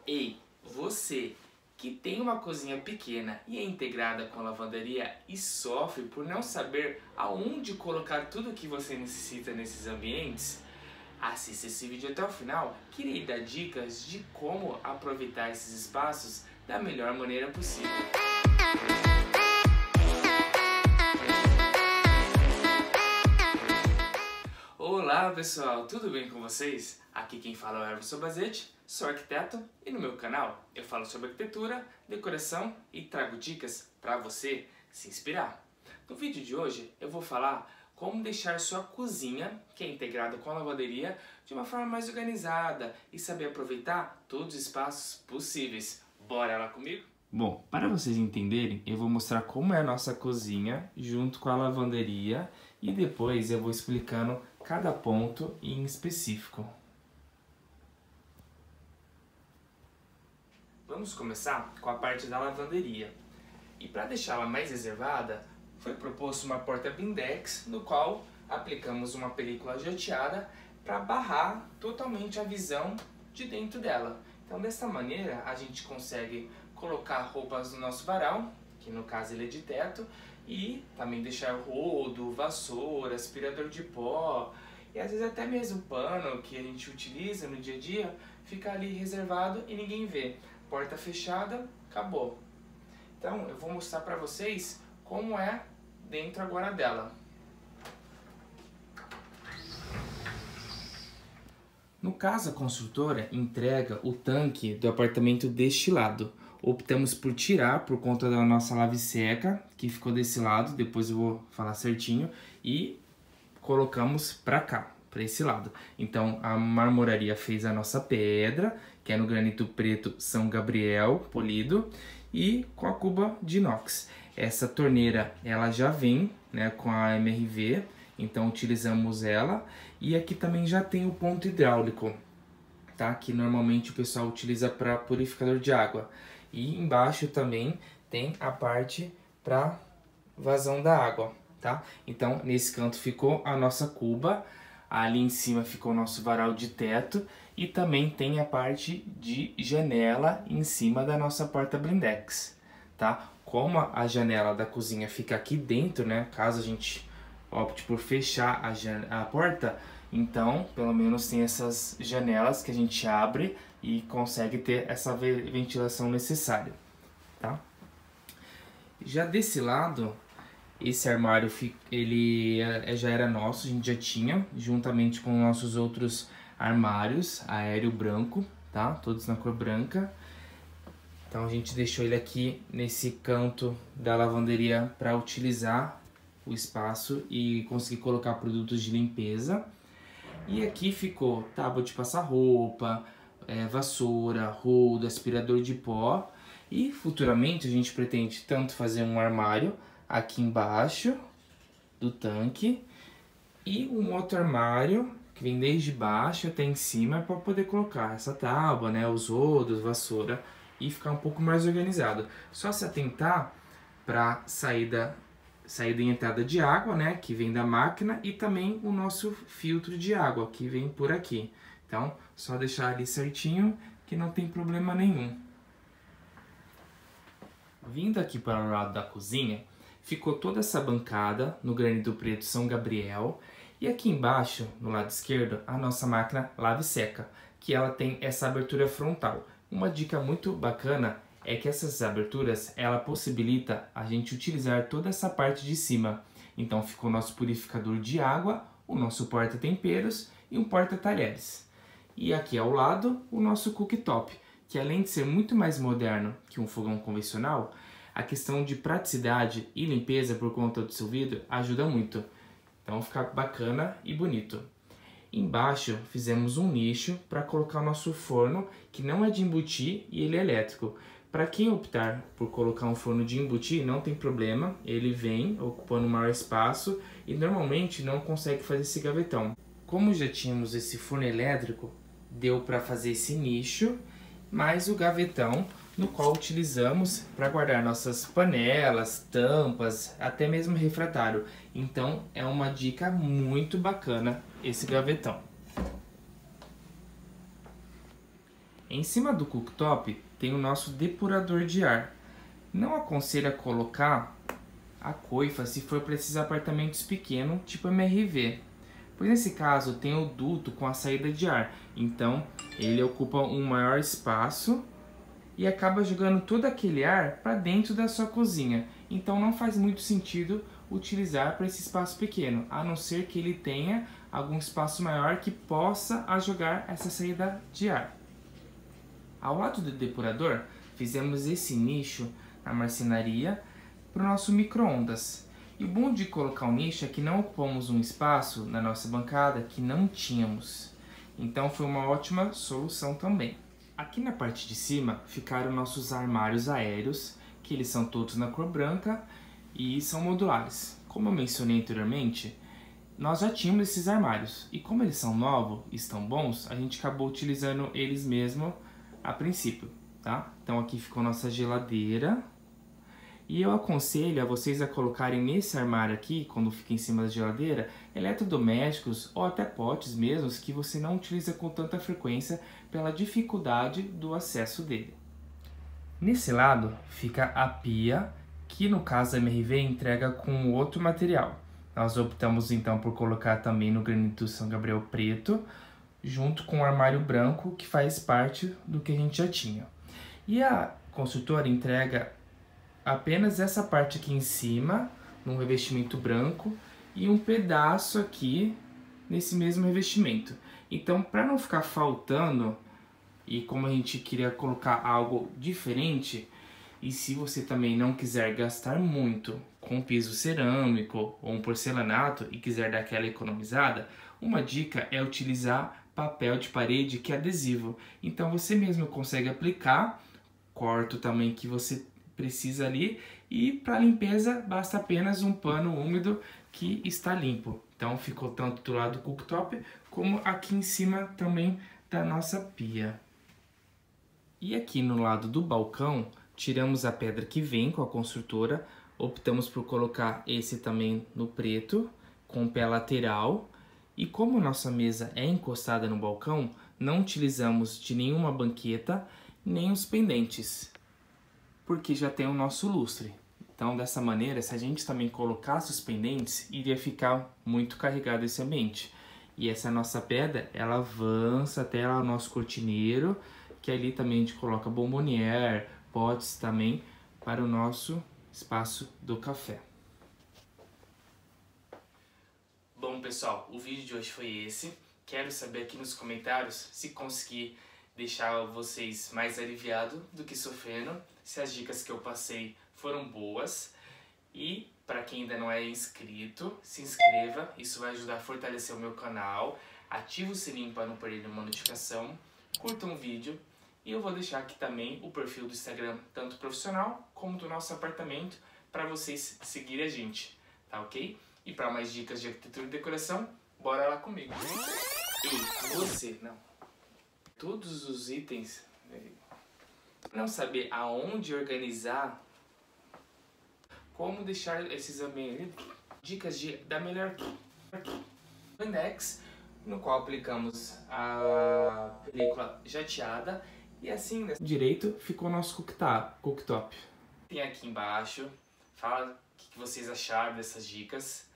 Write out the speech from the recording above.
Ei, você que tem uma cozinha pequena e é integrada com a lavanderia e sofre por não saber aonde colocar tudo o que você necessita nesses ambientes, assista esse vídeo até o final, que irei dar dicas de como aproveitar esses espaços da melhor maneira possível. Olá pessoal, tudo bem com vocês? Aqui quem fala é o Everson Bazete, sou arquiteto e no meu canal eu falo sobre arquitetura, decoração e trago dicas para você se inspirar. No vídeo de hoje eu vou falar como deixar sua cozinha, que é integrada com a lavanderia, de uma forma mais organizada e saber aproveitar todos os espaços possíveis. Bora lá comigo? Bom, para vocês entenderem, eu vou mostrar como é a nossa cozinha junto com a lavanderia e depois eu vou explicando cada ponto em específico. Vamos começar com a parte da lavanderia. E para deixá-la mais reservada, foi proposto uma porta blindex, no qual aplicamos uma película jateada para barrar totalmente a visão de dentro dela. Então dessa maneira a gente consegue colocar roupas no nosso varal, que no caso ele é de teto, e também deixar rodo, vassoura, aspirador de pó e às vezes até mesmo pano que a gente utiliza no dia a dia, fica ali reservado e ninguém vê. Porta fechada, acabou. Então eu vou mostrar para vocês como é dentro agora dela. No caso, a construtora entrega o tanque do apartamento deste lado. Optamos por tirar por conta da nossa lave seca, que ficou desse lado, depois eu vou falar certinho, e colocamos para cá, para esse lado. Então a marmoraria fez a nossa pedra, que é no granito preto São Gabriel polido, e com a cuba de inox. Essa torneira ela já vem, né, com a MRV, então utilizamos ela. E aqui também já tem o ponto hidráulico, tá? Que normalmente o pessoal utiliza para purificador de água. E embaixo também tem a parte para vazão da água, tá? Então nesse canto ficou a nossa cuba, ali em cima ficou o nosso varal de teto e também tem a parte de janela em cima da nossa porta blindex, tá? Como a janela da cozinha fica aqui dentro, né? Caso a gente opte por fechar a porta, então pelo menos tem essas janelas que a gente abre e consegue ter essa ventilação necessária, tá? Já desse lado, esse armário ele já era nosso, a gente já tinha, juntamente com nossos outros armários, aéreo branco, tá? Todos na cor branca. Então a gente deixou ele aqui nesse canto da lavanderia para utilizar o espaço e conseguir colocar produtos de limpeza. E aqui ficou tábua de passar roupa, vassoura, rodo, aspirador de pó. E futuramente a gente pretende tanto fazer um armário aqui embaixo do tanque e um outro armário que vem desde baixo até em cima para poder colocar essa tábua, né, os rodos, vassoura e ficar um pouco mais organizado. Só se atentar para saída e entrada de água, né, que vem da máquina, e também o nosso filtro de água que vem por aqui. Então, só deixar ali certinho que não tem problema nenhum. Vindo aqui para o lado da cozinha, ficou toda essa bancada no granito preto São Gabriel, e aqui embaixo, no lado esquerdo, a nossa máquina lave seca, que ela tem essa abertura frontal. Uma dica muito bacana é que essas aberturas, ela possibilita a gente utilizar toda essa parte de cima. Então ficou o nosso purificador de água, o nosso porta-temperos e um porta-talheres. E aqui ao lado, o nosso cooktop, que além de ser muito mais moderno que um fogão convencional, a questão de praticidade e limpeza por conta do seu vidro ajuda muito. Então fica bacana e bonito. Embaixo fizemos um nicho para colocar o nosso forno, que não é de embutir e ele é elétrico. Para quem optar por colocar um forno de embutir, não tem problema, ele vem ocupando maior espaço e normalmente não consegue fazer esse gavetão. Como já tínhamos esse forno elétrico, deu para fazer esse nicho, mais o gavetão, no qual utilizamos para guardar nossas panelas, tampas, até mesmo refratário. Então é uma dica muito bacana esse gavetão. Em cima do cooktop tem o nosso depurador de ar. Não aconselho a colocar a coifa se for para esses apartamentos pequenos, tipo MRV. Pois nesse caso tem o duto com a saída de ar, então ele ocupa um maior espaço e acaba jogando todo aquele ar para dentro da sua cozinha. Então não faz muito sentido utilizar para esse espaço pequeno, a não ser que ele tenha algum espaço maior que possa jogar essa saída de ar. Ao lado do depurador, fizemos esse nicho na marcenaria para o nosso micro-ondas. E o bom de colocar um nicho é que não ocupamos um espaço na nossa bancada que não tínhamos. Então foi uma ótima solução também. Aqui na parte de cima ficaram nossos armários aéreos, que eles são todos na cor branca e são modulares. Como eu mencionei anteriormente, nós já tínhamos esses armários. E como eles são novos e estão bons, a gente acabou utilizando eles mesmo a princípio, tá? Então aqui ficou nossa geladeira. E eu aconselho a vocês a colocarem nesse armário aqui, quando fica em cima da geladeira, eletrodomésticos ou até potes mesmos que você não utiliza com tanta frequência pela dificuldade do acesso dele. Nesse lado fica a pia, que no caso a MRV entrega com outro material. Nós optamos então por colocar também no granito São Gabriel preto, junto com o armário branco que faz parte do que a gente já tinha. E a construtora entrega apenas essa parte aqui em cima, num revestimento branco, e um pedaço aqui nesse mesmo revestimento. Então, para não ficar faltando, e como a gente queria colocar algo diferente, e se você também não quiser gastar muito com piso cerâmico ou um porcelanato e quiser dar aquela economizada, uma dica é utilizar papel de parede que é adesivo. Então você mesmo consegue aplicar, corta o tamanho que você precisa ali, e para limpeza basta apenas um pano úmido que está limpo. Então ficou tanto do lado do cooktop como aqui em cima também da nossa pia. E aqui no lado do balcão tiramos a pedra que vem com a construtora, optamos por colocar esse também no preto com o pé lateral. E como nossa mesa é encostada no balcão, não utilizamos de nenhuma banqueta nem os pendentes, porque já tem o nosso lustre. Então, dessa maneira, se a gente também colocasse os pendentes, iria ficar muito carregado esse ambiente. E essa nossa pedra, ela avança até lá o nosso cortineiro, que ali também a gente coloca bomboniere, potes também para o nosso espaço do café. Bom, pessoal, o vídeo de hoje foi esse. Quero saber aqui nos comentários se consegui deixar vocês mais aliviados do que sofrendo, se as dicas que eu passei foram boas. E para quem ainda não é inscrito, se inscreva, isso vai ajudar a fortalecer o meu canal. Ative o sininho para não perder nenhuma notificação, curta um vídeo e eu vou deixar aqui também o perfil do Instagram, tanto profissional como do nosso apartamento, para vocês seguirem a gente, tá ok? E para mais dicas de arquitetura e decoração, bora lá comigo. E você, não, todos os itens, não saber aonde organizar, como deixar esses ambientes, dicas da melhor index, no qual aplicamos a película jateada e assim direito ficou nosso cooktop. Tem aqui embaixo, fala o que vocês acharam dessas dicas.